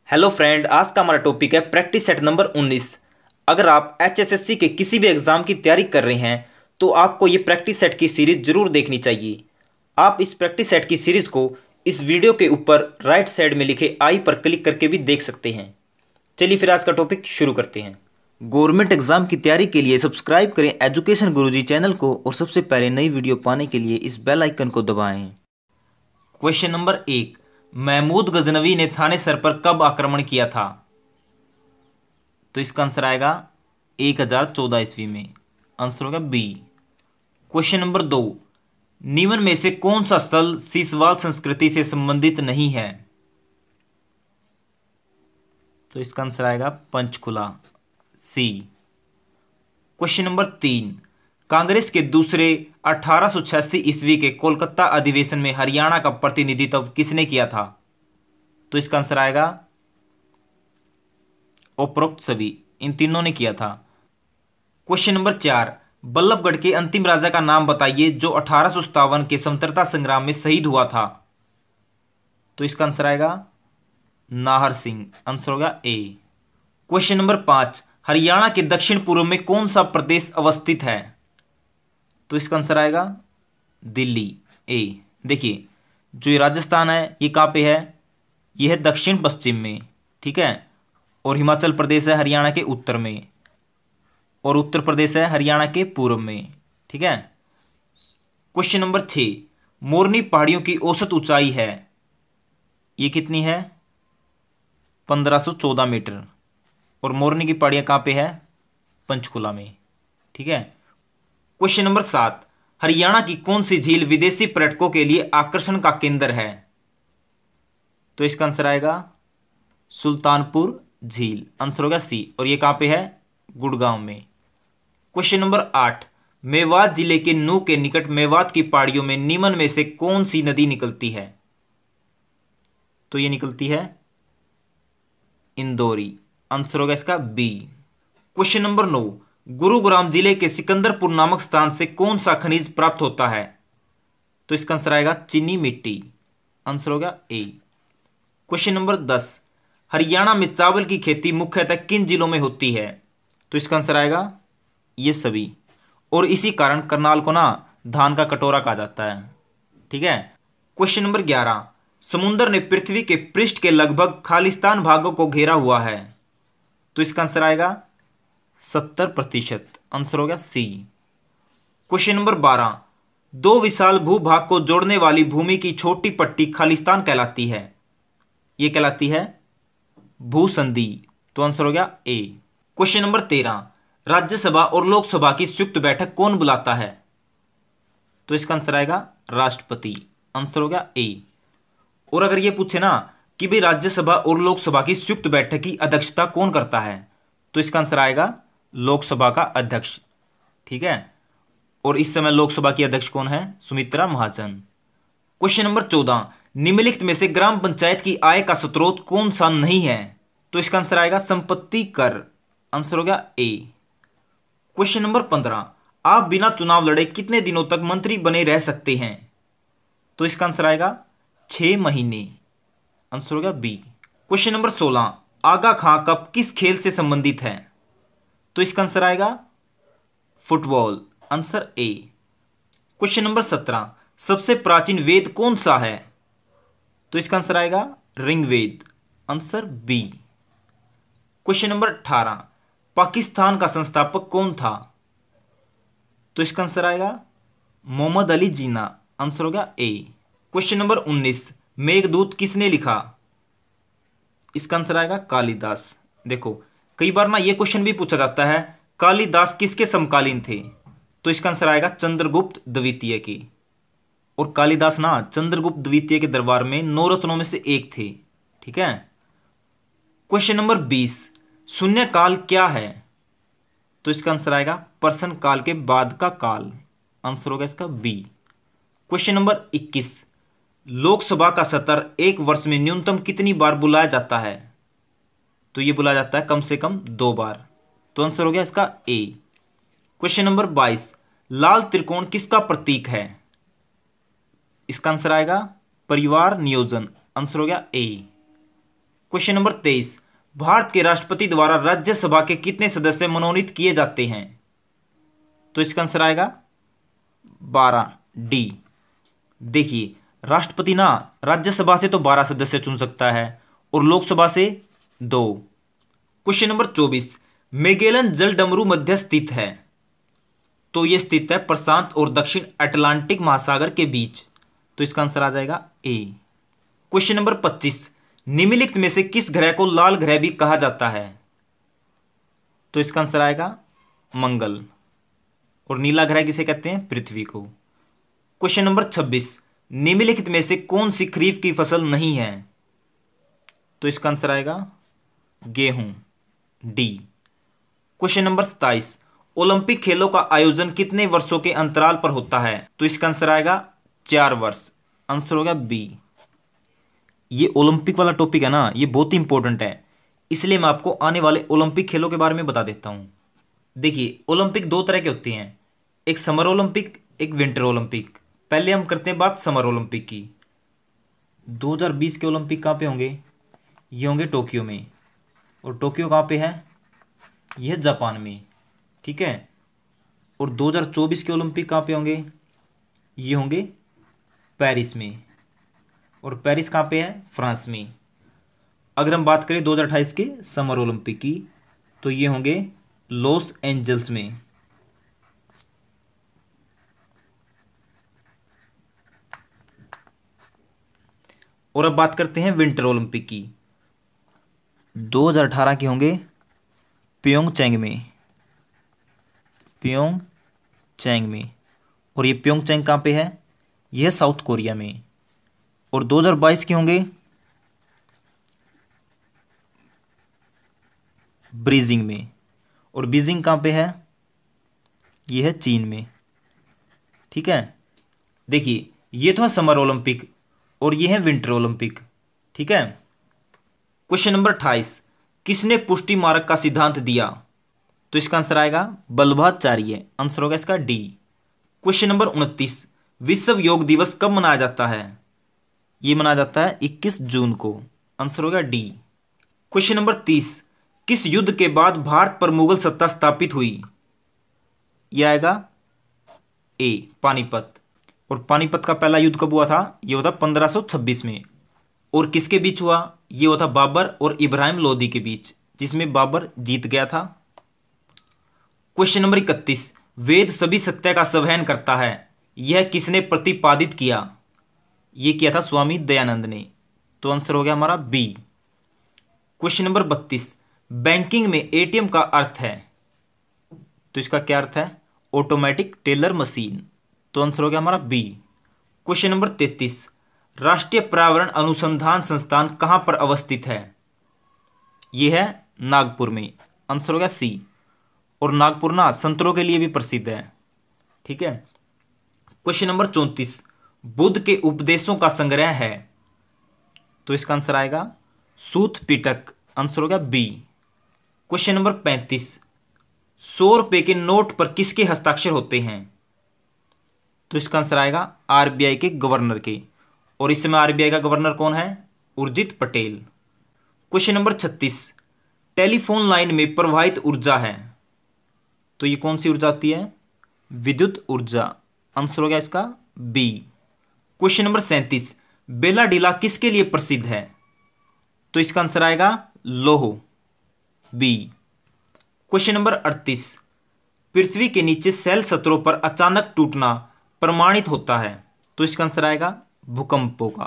Hello friend, आज का हमारा टॉपिक है प्रैक्टिस सेट नंबर 19। अगर आप एचएसएससी के किसी भी एग्ज़ाम की तैयारी कर रहे हैं तो आपको ये प्रैक्टिस सेट की सीरीज़ ज़रूर देखनी चाहिए। आप इस प्रैक्टिस सेट की सीरीज़ को इस वीडियो के ऊपर राइट साइड में लिखे आई पर क्लिक करके भी देख सकते हैं। चलिए फिर आज का टॉपिक शुरू करते हैं। गवर्नमेंट एग्ज़ाम की तैयारी के लिए सब्सक्राइब करें एजुकेशन गुरुजी चैनल को और सबसे पहले नई वीडियो पाने के लिए इस बेल आइकन को दबाएं। क्वेश्चन नंबर 1, महमूद गजनवी ने थाने सर पर कब आक्रमण किया था? तो इसका आंसर आएगा 1014 ईस्वी में। आंसर होगा बी। क्वेश्चन नंबर 2, निम्न में से कौन सा स्थल सीसवाल संस्कृति से संबंधित नहीं है? तो इसका आंसर आएगा Panchkula, C. Question number 3, Congress के दूसरे 1886 ईस्वी के कोलकाता अधिवेशन में हरियाणा का प्रतिनिधित्व किसने किया था? तो इसका आंसर आएगा उपरोक्त सभी, इन तीनों ने किया था। क्वेश्चन नंबर 4, बल्लभगढ़ के अंतिम राजा का नाम बताइए जो 1857 के स्वतंत्रता संग्राम में शहीद हुआ था। तो इसका आंसर आएगा नाहर सिंह। आंसर होगा ए। क्वेश्चन नंबर 5, हरियाणा के दक्षिण पूर्व में कौन सा प्रदेश अवस्थित है? तो इसका आंसर आएगा दिल्ली, ए। देखिए, जो ये राजस्थान है ये कहाँ पे है? ये है दक्षिण पश्चिम में, ठीक है। और हिमाचल प्रदेश है हरियाणा के उत्तर में, और उत्तर प्रदेश है हरियाणा के पूर्व में, ठीक है। क्वेश्चन नंबर 6, मोरनी पहाड़ियों की औसत ऊंचाई है, ये कितनी है? 1514 मीटर। और मोरनी की पहाड़ियाँ कहाँ पे है? पंचकुला में, ठीक है। क्वेश्चन नंबर 7, हरियाणा की कौन सी झील विदेशी पर्यटकों के लिए आकर्षण का केंद्र है? तो इसका आंसर आएगा सुल्तानपुर झील। आंसर होगा सी। और ये कहां पे है? गुड़गांव में। क्वेश्चन नंबर 8, मेवात जिले के नूह के निकट मेवात की पहाड़ियों में निम्न में से कौन सी नदी निकलती है? तो ये निकलती है इंदौरी। आंसर होगा इसका बी। क्वेश्चन नंबर 9, गुरुग्राम जिले के सिकंदरपुर नामक स्थान से कौन सा खनिज प्राप्त होता है? तो इसका आंसर आएगा चीनी मिट्टी। आंसर होगा ए। क्वेश्चन नंबर 10, हरियाणा में चावल की खेती मुख्यतः किन जिलों में होती है? तो इसका आंसर आएगा ये सभी। और इसी कारण करनाल को ना धान का कटोरा कहा जाता है, ठीक है। क्वेश्चन नंबर 11, समुद्र ने पृथ्वी के पृष्ठ के लगभग खालिस्तान भागों को घेरा हुआ है। तो इसका आंसर आएगा 70%। आंसर होगा सी। क्वेश्चन नंबर 12, दो विशाल भूभाग को जोड़ने वाली भूमि की छोटी पट्टी खालिस्तान कहलाती है, ये कहलाती है भूसंधि। तो आंसर हो गया ए। क्वेश्चन नंबर 13, राज्यसभा और लोकसभा की संयुक्त बैठक कौन बुलाता है? तो इसका आंसर आएगा राष्ट्रपति। आंसर हो गया ए। और अगर ये पूछे ना कि भाई राज्यसभा और लोकसभा की संयुक्त बैठक की अध्यक्षता कौन करता है, तो इसका आंसर आएगा लोकसभा का अध्यक्ष, ठीक है। और इस समय लोकसभा की अध्यक्ष कौन है? सुमित्रा महाजन। क्वेश्चन नंबर 14, निम्नलिखित में से ग्राम पंचायत की आय का स्रोत कौन सा नहीं है? तो इसका आंसर आएगा संपत्ति कर। आंसर हो गया ए। क्वेश्चन नंबर 15, आप बिना चुनाव लड़े कितने दिनों तक मंत्री बने रह सकते हैं? तो इसका आंसर आएगा 6 महीने। आंसर हो गया B. Question number 16, Aga Khan cup किस खेल से संबंधित है? तो इसका आंसर आएगा football. Answer A. Question number 17, सबसे प्राचीन वेद कौन सा है? तो इसका आंसर आएगा Rigveda. Answer B. Question number 18, Pakistan का संस्थापक कौन था? तो इसका आंसर आएगा मोहम्मद अली जिन्ना। आंसर होगा ए। क्वेश्चन नंबर 19, मेघदूत किसने लिखा? इसका आंसर आएगा कालिदास। देखो, कई बार ना ये क्वेश्चन भी पूछा जाता है, कालिदास किसके समकालीन थे? तो इसका आंसर आएगा चंद्रगुप्त द्वितीय की। और कालिदास ना चंद्रगुप्त द्वितीय के दरबार में 9 रत्नों में से एक थे, ठीक है। क्वेश्चन नंबर 20, शून्य काल क्या है? तो इसका आंसर आएगा प्रश्न काल के बाद का काल। आंसर होगा इसका बी। क्वेश्चन नंबर 21, लोकसभा का सत्र एक वर्ष में न्यूनतम कितनी बार बुलाया जाता है? तो ये बुलाया जाता है कम से कम 2 बार। तो आंसर हो गया इसका ए। क्वेश्चन नंबर 22, लाल त्रिकोण किसका प्रतीक है? इसका आंसर आएगा परिवार नियोजन। आंसर हो गया ए। क्वेश्चन नंबर 23, भारत के राष्ट्रपति द्वारा राज्यसभा के कितने सदस्य मनोनीत किए जाते हैं? तो इसका आंसर आएगा 12, डी। देखिए, राष्ट्रपति ना राज्यसभा से तो 12 सदस्य चुन सकता है और लोकसभा से 2। क्वेश्चन नंबर 24, मैगेलन जलडमरू मध्य स्थित है? तो यह स्थित है प्रशांत और दक्षिण अटलांटिक महासागर के बीच। तो इसका आंसर आ जाएगा ए। क्वेश्चन नंबर 25, निम्नलिखित में से किस ग्रह को लाल ग्रह भी कहा जाता है? तो इसका आंसर आएगा मंगल। और नीला ग्रह किसे कहते हैं? पृथ्वी को। क्वेश्चन नंबर 26, निम्नलिखित में से कौन सी खरीफ की फसल नहीं है? तो इसका आंसर आएगा गेहूं, डी। क्वेश्चन नंबर 27, ओलंपिक खेलों का आयोजन कितने वर्षों के अंतराल पर होता है? तो इसका आंसर आएगा 4 वर्ष। आंसर हो गया बी। ये ओलंपिक वाला टॉपिक है ना, ये बहुत ही इंपॉर्टेंट है, इसलिए मैं आपको आने वाले ओलंपिक खेलों के बारे में बता देता हूं। देखिए, ओलंपिक 2 तरह के होते हैं, एक समर ओलंपिक, एक विंटर ओलंपिक। पहले हम करते हैं बात समर ओलंपिक की। 2020 के ओलंपिक कहाँ पे होंगे? ये होंगे टोक्यो में। और टोक्यो कहाँ पे है? यह जापान में, ठीक है। और 2024 के ओलंपिक कहाँ पे होंगे? ये होंगे पेरिस में। और पेरिस कहाँ पे है? फ्रांस में। अगर हम बात करें 2028 के समर ओलंपिक की, तो ये होंगे लॉस एंजल्स में। और अब बात करते हैं विंटर ओलंपिक की। 2018 के होंगे प्योंगचैंग में, प्योंगचैंग में। और ये प्योंगचैंग कहाँ पे है? यह साउथ कोरिया में। और 2022 के होंगे बीजिंग में। और बीजिंग कहाँ पे है? यह है चीन में, ठीक है। देखिए, ये तो है समर ओलंपिक और ये है विंटर ओलंपिक, ठीक है। क्वेश्चन नंबर 28, किसने पुष्टि मार्ग का सिद्धांत दिया? तो इसका आंसर आएगा बल्लभाचार्य। आंसर होगा इसका डी। क्वेश्चन नंबर 29, विश्व योग दिवस कब मनाया जाता है? ये मनाया जाता है 21 जून को। आंसर होगा डी। क्वेश्चन नंबर 30, किस युद्ध के बाद भारत पर मुगल सत्ता स्थापित हुई? यह आएगा ए, पानीपत। और पानीपत का पहला युद्ध कब हुआ था? यह हुआ था 1526 में। और किसके बीच हुआ? यह हुआ था बाबर और इब्राहिम लोदी के बीच, जिसमें बाबर जीत गया था। क्वेश्चन नंबर 31, वेद सभी सत्य का संवहन करता है, यह किसने प्रतिपादित किया? यह किया था स्वामी दयानंद ने। तो आंसर हो गया हमारा बी। क्वेश्चन नंबर 32, बैंकिंग में एटीएम का अर्थ है? तो इसका क्या अर्थ है? Automatic teller machine. तो आंसर हो गया हमारा बी। क्वेश्चन नंबर 33, राष्ट्रीय पर्यावरण अनुसंधान संस्थान कहां पर अवस्थित है? यह है नागपुर में। आंसर हो गया सी। और नागपुर ना संतरों के लिए भी प्रसिद्ध है, ठीक है। क्वेश्चन नंबर 34, बुद्ध के उपदेशों का संग्रह है? तो इसका आंसर आएगा सूत पिटक। आंसर हो गया बी। क्वेश्चन नंबर 35, 100 रुपए के नोट पर किसके हस्ताक्षर होते हैं? तो इसका आंसर आएगा आरबीआई के गवर्नर के। और इस समय आरबीआई का गवर्नर कौन है? Urjit Patel. Question number 36, telephone line में प्रवाहित ऊर्जा है? तो ये कौन सी ऊर्जा होती है? विद्युत ऊर्जा। आंसर हो गया इसका बी। क्वेश्चन नंबर 37, बेलाडीला किसके लिए प्रसिद्ध है? तो इसका आंसर आएगा लोह, बी। क्वेश्चन नंबर 38, पृथ्वी के नीचे सेल सतहों पर अचानक टूटना प्रमाणित होता है? तो इसका आंसर आएगा भूकंपों का।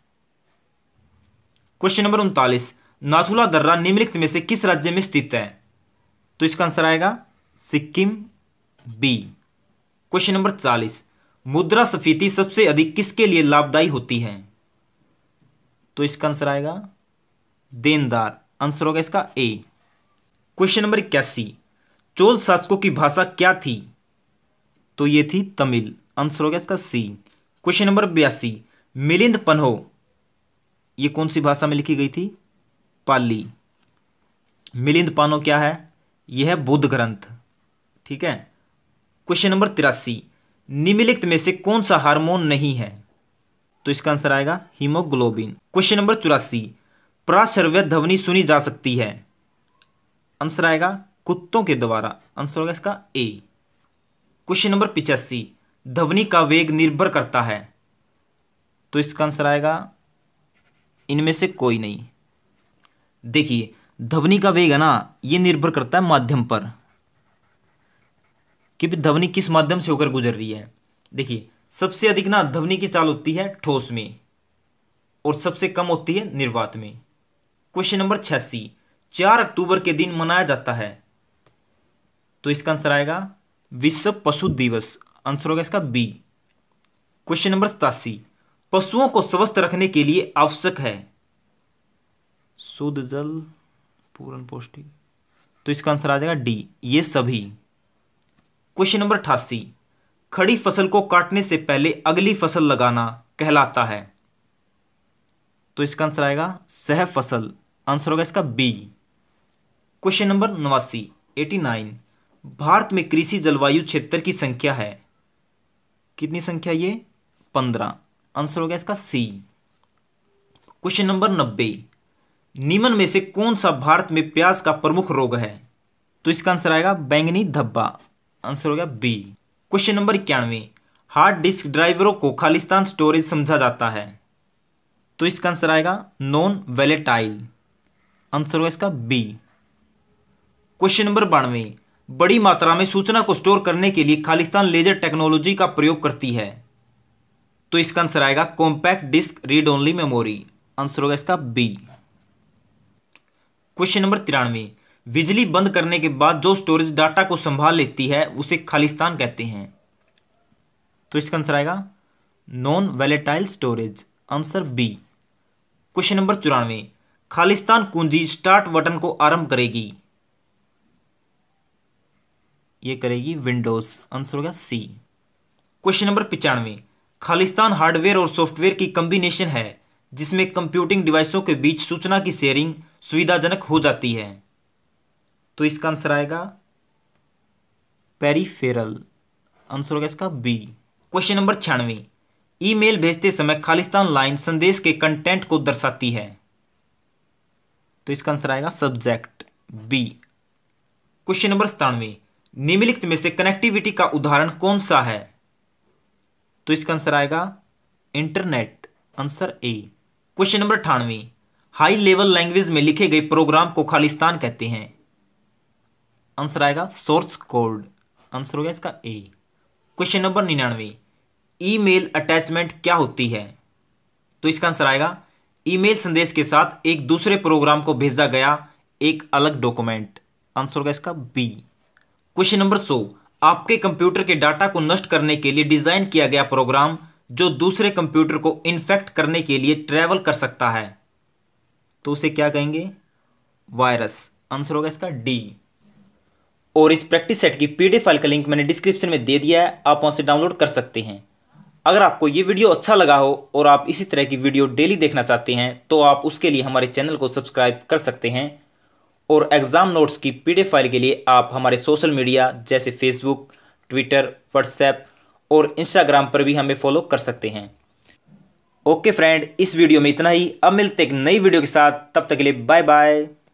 क्वेश्चन नंबर 39, नाथुला दर्रा निम्नलिखित में से किस राज्य में स्थित है? तो इसका आंसर आएगा सिक्किम, बी। क्वेश्चन नंबर 40, मुद्रास्फीति सबसे अधिक किसके लिए लाभदायी होती है? तो इसका आंसर आएगा देनदार। आंसर होगा इसका ए। क्वेश्चन नंबर 81, चोल शासकों की भाषा क्या थी? तो ये थी तमिल। आंसर हो गया इसका सी। क्वेश्चन नंबर 82, मिलिंद पन्हो ये कौन सी भाषा में लिखी गई थी? पाली। मिलिंद पन्हो क्या है? यह है बुद्ध ग्रंथ, ठीक है। क्वेश्चन नंबर 83, निम्नलिखित में से कौन सा हार्मोन नहीं है? तो इसका आंसर आएगा हीमोग्लोबिन। क्वेश्चन नंबर 84, प्राश्रव्य ध्वनि सुनी जा सकती है? आंसर आएगा कुत्तों के द्वारा। आंसर होगा इसका ए। क्वेश्चन नंबर 85, ध्वनि का वेग निर्भर करता है? तो इसका आंसर आएगा इनमें से कोई नहीं। देखिए, ध्वनि का वेग है ना, ये निर्भर करता है माध्यम पर कि ध्वनि किस माध्यम से होकर गुजर रही है। देखिए, सबसे अधिक ना ध्वनि की चाल होती है ठोस में और सबसे कम होती है निर्वात में। क्वेश्चन नंबर 86, 4 अक्टूबर के दिन मनाया जाता है? तो इसका आंसर आएगा विश्व पशु दिवस। आंसर होगा इसका बी। क्वेश्चन नंबर 87, पशुओं को स्वस्थ रखने के लिए आवश्यक है? शुद्ध जल, पूर्ण पौष्टिक। तो इसका आंसर आ जाएगा डी, ये सभी। क्वेश्चन नंबर 88, खड़ी फसल को काटने से पहले अगली फसल लगाना कहलाता है? तो इसका आंसर आएगा सह फसल। आंसर होगा इसका बी। क्वेश्चन नंबर 89, 89, भारत में कृषि जलवायु क्षेत्र की संख्या है? कितनी संख्या ये? 15। आंसर होगा इसका सी। क्वेश्चन नंबर 90, निम्न में से कौन सा भारत में प्याज का प्रमुख रोग है? तो इसका आंसर आएगा बैंगनी धब्बा। आंसर होगा B. Question number 91, hard disk ड्राइवरों को खालिस्तान स्टोरेज समझा जाता है? तो इसका आंसर आएगा नॉन वैलेटाइल। आंसर होगा इसका बी। क्वेश्चन नंबर 92, बड़ी मात्रा में सूचना को स्टोर करने के लिए खालिस्तान लेजर टेक्नोलॉजी का प्रयोग करती है? तो इसका आंसर आएगा compact disc read only memory. Answer होगा इसका बी। क्वेश्चन नंबर 93, बिजली बंद करने के बाद जो स्टोरेज डाटा को संभाल लेती है उसे खालिस्तान कहते हैं? तो इसका आंसर आएगा non volatile storage. Answer B. Question number 94, Khalistan कुंजी स्टार्ट बटन को आरंभ करेगी? ये करेगी विंडोज। आंसर होगा C. Question number 95, Khalistan hardware और सॉफ्टवेयर की कॉम्बिनेशन है जिसमें कंप्यूटिंग डिवाइसों के बीच सूचना की शेयरिंग सुविधाजनक हो जाती है? तो इसका आंसर आएगा पेरिफेरल। आंसर होगा इसका बी। क्वेश्चन नंबर 96, ईमेल भेजते समय खालिस्तान लाइन संदेश के कंटेंट को दर्शाती है? तो इसका आंसर आएगा सब्जेक्ट, बी। क्वेश्चन नंबर 97, निम्नलिखित में से कनेक्टिविटी का उदाहरण कौन सा है? तो इसका आंसर आएगा internet. Answer A. Question number 98, high level language में लिखे गए प्रोग्राम को खालिस्तान कहते हैं? आंसर आएगा सोर्स कोड। आंसर हो गया इसका A. Question number 99, email attachment क्या होती है? तो इसका आंसर आएगा ईमेल संदेश के साथ एक दूसरे प्रोग्राम को भेजा गया एक अलग डॉक्यूमेंट। आंसर होगा इसका बी। क्वेश्चन नंबर 100, आपके कंप्यूटर के डाटा को नष्ट करने के लिए डिजाइन किया गया प्रोग्राम जो दूसरे कंप्यूटर को इन्फेक्ट करने के लिए ट्रैवल कर सकता है, तो उसे क्या कहेंगे? वायरस। आंसर होगा इसका डी। और इस प्रैक्टिस सेट की पीडीएफ फाइल का लिंक मैंने डिस्क्रिप्शन में दे दिया है, आप वहां से डाउनलोड कर सकते हैं। अगर आपको ये वीडियो अच्छा लगा हो और आप इसी तरह की वीडियो डेली देखना चाहते हैं तो आप उसके लिए हमारे चैनल को सब्सक्राइब कर सकते हैं। और एग्ज़ाम नोट्स की पीडीएफ फाइल के लिए आप हमारे सोशल मीडिया जैसे फेसबुक, ट्विटर, व्हाट्सएप और इंस्टाग्राम पर भी हमें फॉलो कर सकते हैं। ओके फ्रेंड, इस वीडियो में इतना ही। अब मिलते एक नई वीडियो के साथ, तब तक के लिए बाय बाय।